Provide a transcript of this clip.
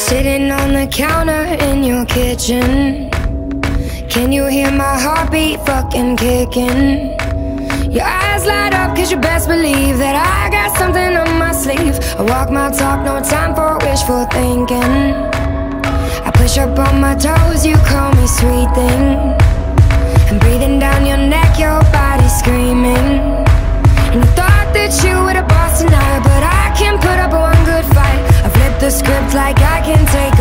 Sitting on the counter in your kitchen, can you hear my heartbeat fucking kicking? Your eyes light up cause you best believe that I got something on my sleeve. I walk my talk, no time for wishful thinking. I push up on my toes, you call me sweet thing. And breathing down your neck, your body screaming. And you thought that you were the boss tonight, but I can't put up one good fight. I flip the script like I can take